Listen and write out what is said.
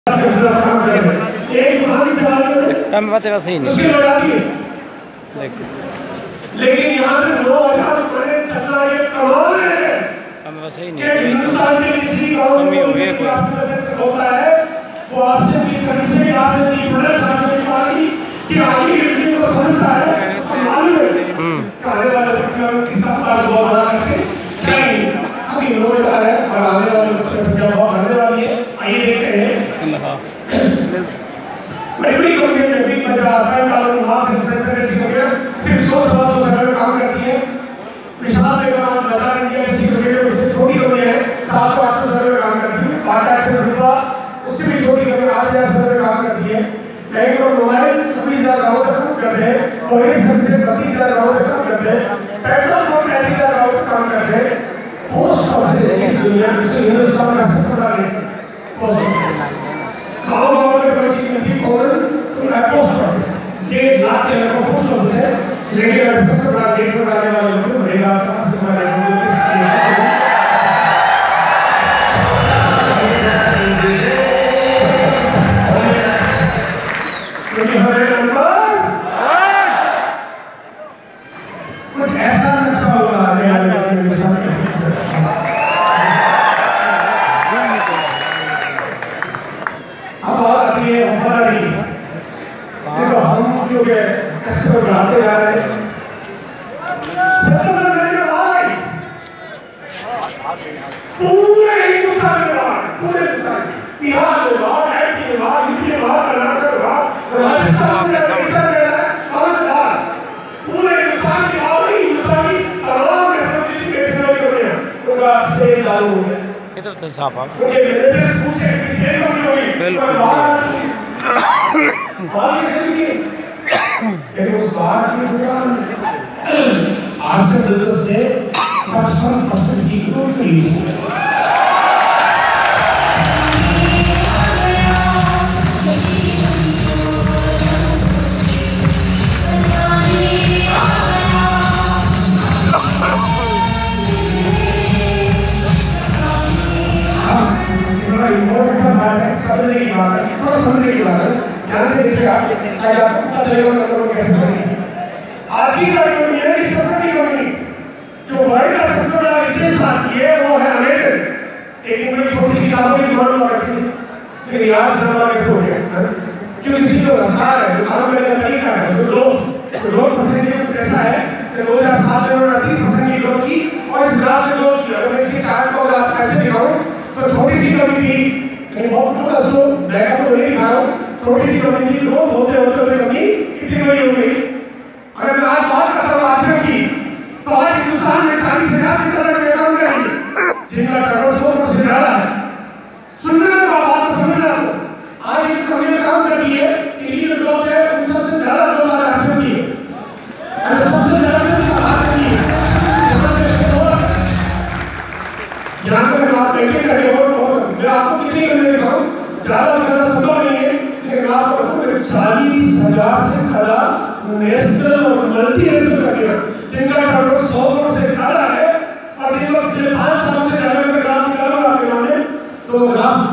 कम बात है वैसे ही नहीं देख, लेकिन यहाँ पे 2000 चलना ये कमाल है। कम वैसे ही नहीं हिंदुस्तान के किसी गाँव में होता है वो आपसे भी सभी से आपसे नहीं बड़े शासन की वाली कि आगे की को समझता है मालूम है आने वाले किसान का बहुत बड़ा करके चाहिए अभी 2000 है और आने वाले बच्चे संख्या बहुत बढ़ने वाली है। आइए देखते हैं बड़ी कंपनी में भी बाजार में मास इंस्पेक्टर जैसी कंपनियां सिर्फ 100-125 समय में काम करती है। विशाल बेगम बाजार इंडिया जैसी कंपनियां उससे छोटी कंपनियां हैं 700-800 समय में काम करती है। बाटा से रुपा उससे भी छोटी कंपनी 8000 समय में काम करती है। बैंक और मोबाइल 24000 गाँव तक काम करते हैं। कोयले सर्विस 32000 गाँव तक काम करते हैं। पेट्रोल पंप 35000 गाँव तक काम करते हैं। पोस्ट ऑफिस इस दुनिया में हिंदुस्तान का सबसे बड़ा गाँव में कोई चीज नहीं कौन तो पोस्ट ऑफिस 1.5 लाख के लोगों पोस्ट ऑफिस है। लेकिन अगर सबसे बड़ा नेटवर्क आने वाले लोग बढ़ेगा सबसे बड़ा नेटवर्क क्योंकि हमारे नंबर कुछ ऐसा नक्शा होगा आने वाले अब आती है वफादारी। देखो हम क्योंकि कस्टमर बढ़ाते जा रहे हैं पूरे हिंदुस्तान में पूरे हिंदुस्तान बिहार में एमपी में यूपी में कर्नाटक में राजस्थान में पूरे हिंदुस्तान की हिंदुस्तान की तमाम उनका सेल चालू हो गया। इधर तो साफ आ लेकिन उस बात के दौरान आज से 55% की ग्रोथ हुई है। समझने की बात है थोड़ा समझने की बात है ध्यान से देखिएगा ताकि आपको पता चलेगा मतलब कैसे बनेगी। आज की कंपनी है कि सबसे बड़ी कंपनी जो वर्ल्ड का सबसे बड़ा रिचेस्ट आती है वो है अमेरिकन। एक बड़ी छोटी किताबों की दुकान में रखी थी फिर याद करना कैसे हो गया क्यों इसी जो रफ्तार है जो काम करने का तरीका है जो ग्रोथ परसेंटेज कैसा है कि 2007 में 30% की ग्रोथ की और इस ग्राफ से ग्रोथ की। अगर मैं इसके चार्ट को अगर आप ऐसे दिखाऊं तो छोटी सी कंपनी थी बहुत थोड़ा स्लो बैकअप तो नहीं दिखा रहा हूँ छोटी सी कंपनी की ग्रोथ होते होते कंपनी कितनी बड़ी हो गई। अगर मैं आज बात करता हूँ आश्रम की तो आज हिंदुस्तान में 40,000 से ज्यादा काम करेंगे जिनका टर्नओवर 100% से ज्यादा है। सुनने में बात तो समझना आपको आज एक कंपनी काम करती है इनकी जो ग्रोथ है उन सबसे ज्यादा ग्रोथ आज आश्रम की है सबसे ज्यादा यहाँ पर आप बैठे कर रहे हो मैं आपको कितनी करने दिखाऊं ज्यादा दिखाना संभव नहीं है लेकिन आपको बताऊं 40,000 से ज्यादा नेशनल और मल्टीनेशनल कंपनियां जिनका टर्नओवर 100 करोड़ से ज्यादा है और जिनको पिछले 5 साल से ज्यादा का ग्राफ निकालो आपके सामने तो ग्राफ